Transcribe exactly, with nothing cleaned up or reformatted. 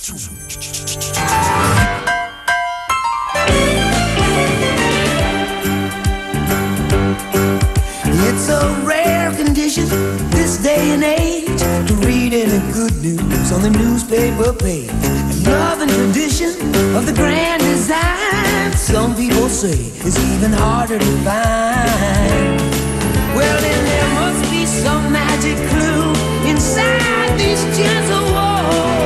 It's a rare condition this day and age to read any good news on the newspaper page. Love and tradition of the grand design, some people say, is even harder to find. Well, then there must be some magic clue inside these gentle walls.